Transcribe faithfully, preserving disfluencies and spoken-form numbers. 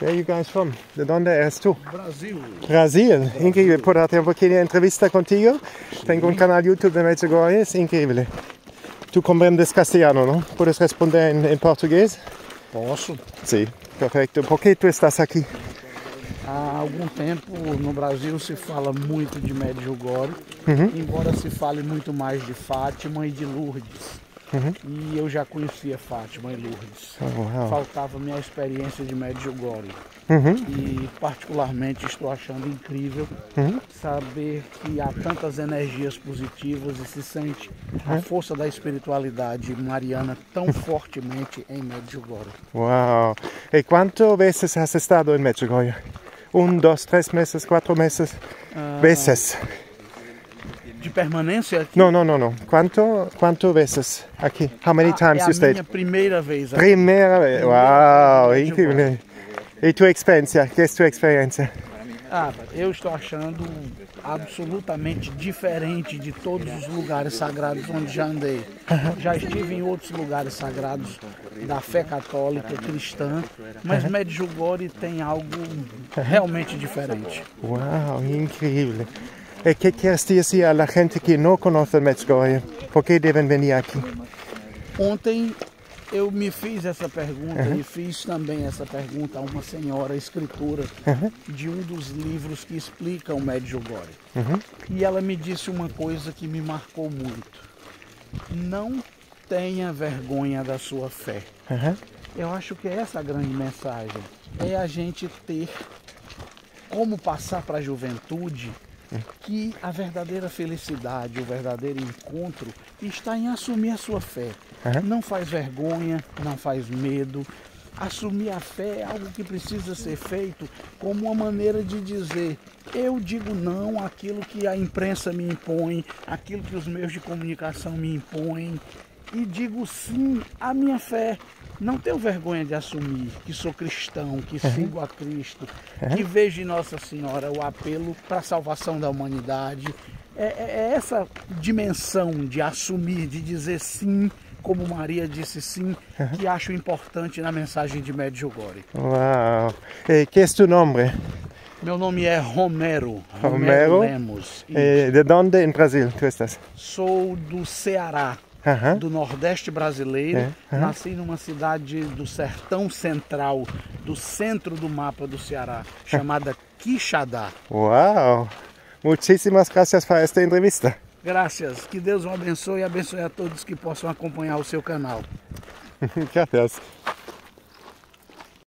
Where are you guys from? ¿De dónde eres tú? Brasil. Brasil. Brasil. Increíble. Puedo hacer una pequeña entrevista contigo. Sí. Tengo un canal YouTube de Medjugorje. Es increíble. Tú comprendes castellano, ¿no? ¿Puedes responder en, en portugués? Posso. Sí, perfecto. ¿Por qué tú estás aquí? Há algum tempo no Brasil se fala muito de Medjugorje, uhum. embora se fale muito mais de Fátima e de Lourdes. Uhum. E eu já conhecia Fátima e Lourdes. Oh, wow. Faltava-me a experiência de Medjugorje. Uhum. E particularmente estou achando incrível uhum. saber que há tantas energias positivas e se sente uhum. a força da espiritualidade mariana tão fortemente em Medjugorje. Uau! E quantas vezes has estado em Medjugorje? Um, dois, três meses, quatro meses? Uh, vezes? De permanência aqui? Não, não, não, não. Quanto, quanto vezes aqui? How many ah, times é you stayed? É a minha primeira vez aqui. Primeira vez? Uau! Incrível! E tua experiência? Que é a tua experiência? Ah, eu estou achando absolutamente diferente de todos os lugares sagrados onde já andei. Uh-huh. Já estive em outros lugares sagrados da fé católica, cristã, mas uh-huh. Medjugorje tem algo uh-huh. realmente diferente. Uau, incrível! E que queres dizer a la gente que não conhece Medjugorje? Por que devem vir aqui? Ontem eu me fiz essa pergunta uhum. e fiz também essa pergunta a uma senhora escritora uhum. de um dos livros que explicam Medjugorje. Uhum. E ela me disse uma coisa que me marcou muito. Não tenha vergonha da sua fé. Uhum. Eu acho que essa é a grande mensagem. É a gente ter como passar para a juventude que a verdadeira felicidade, o verdadeiro encontro está em assumir a sua fé. Uhum. Não faz vergonha, não faz medo. Assumir a fé é algo que precisa ser feito como uma maneira de dizer: eu digo não àquilo que a imprensa me impõe, àquilo que os meios de comunicação me impõem, e digo sim à minha fé. Não tenho vergonha de assumir que sou cristão, que uhum. sigo a Cristo, uhum. que vejo em Nossa Senhora o apelo para a salvação da humanidade. É, é, é essa dimensão de assumir, de dizer sim, como Maria disse sim, uhum. que acho importante na mensagem de Medjugorje. Uau! E que é teu nome? Meu nome é Romero, Romero, Romero Lemos. E de onde em Brasil tu estás? Sou do Ceará. Uhum. Do Nordeste brasileiro, é. uhum. nasci numa cidade do Sertão Central, do centro do mapa do Ceará, chamada Quixadá. Uau! Muitíssimas graças por esta entrevista. Graças, que Deus o abençoe e abençoe a todos que possam acompanhar o seu canal. Graças.